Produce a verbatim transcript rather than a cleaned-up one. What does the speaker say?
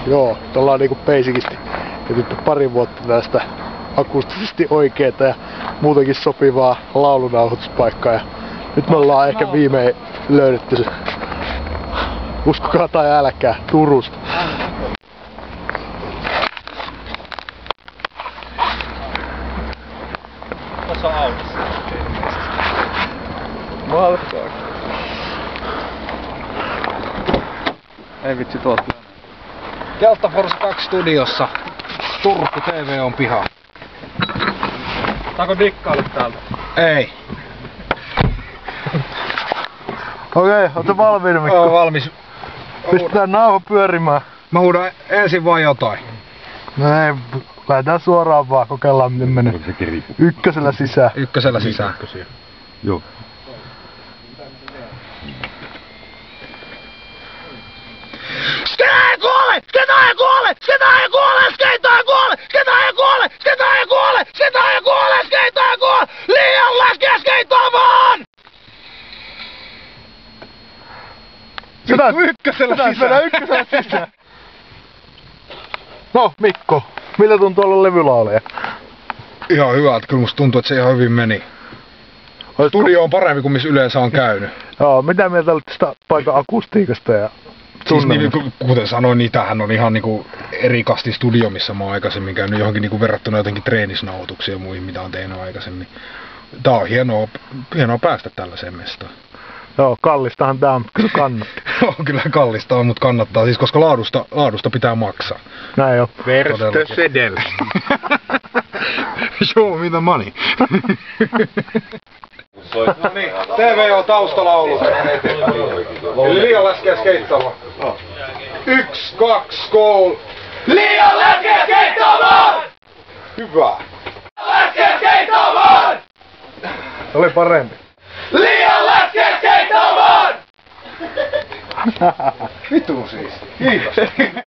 Joo, ollaan niinku basicisti etitty pari vuotta tästä akustisesti oikeeta ja muutenkin sopivaa laulunauhoituspaikkaa. Ja nyt me ollaan ehkä viimein löydetty se, uskokaa tai älkää, Turusta. Tuossa on autissa. Malkaa. Ei vitsi tuolta. Delta Force kaksi studiossa. Turku T V on piha. Saako dikkailu täältä? Ei. Okei, okay, ootko valmiina, Mikko? Oon valmis. Pistetään nauha pyörimään. Mä huudan ensin vaan jotain. No ei, lähdetään suoraan vaan, kokeillaan miten menee. Ykkösellä sisään. Ykkösellä sisään. Joo. Sketa ei kuole! Sketa ei kuole! Sketa ei kuole! Sketa ei kuole! Sketa ei kuole! Sketa ei kuole! Sketa ei kuole! Sketa ei kuole! Liian läskiä skeitaa vaan! Sketa Ykkösellä sisään! Ykkösellä sisään! No Mikko, miltä tuntuu olla levylauleja? Ihan hyvä, että kyllä musta tuntuu, että se ihan hyvin meni. Olisiko... Studio on parempi kuin missä yleensä on käynyt. Joo, mitä mieltä olet tästä paikan akustiikasta ja Siis niin, kuten sanoin, niin tämähän on ihan niinku eri kasti studio, missä mä oon aikaisemmin käynyt johonkin niinku verrattuna jotenkin treenisnauhoituksiin ja muihin, mitä on tehnyt aikaisemmin. Tää on hienoa, hienoa päästä tällaiseen mestaan. Joo, kallistahan tää on, mutta kyllä kannattaa. Joo, kyllä kallista on, mutta kannattaa, siis koska laadusta, laadusta pitää maksaa. Näin jo. Verstö sedellä. Joo, mitä money. No niin, T V on taustalaulu. Eli liian läskeä skeittaamaan. Yks, kaks, koul. Liian läskiä skeittaamaan! Hyvä. Läskiä skeittaamaan! Oli parempi. Liian läskiä skeittaamaan! Vitun siisti. Kiitos.